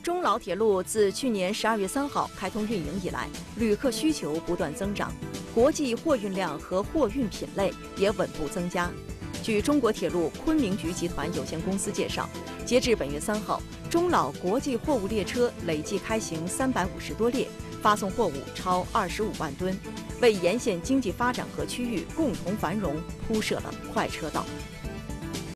中老铁路自去年12月3号开通运营以来，旅客需求不断增长，国际货运量和货运品类也稳步增加。据中国铁路昆明局集团有限公司介绍，截至本月3号，中老国际货物列车累计开行350多列，发送货物超25万吨，为沿线经济发展和区域共同繁荣铺设了快车道。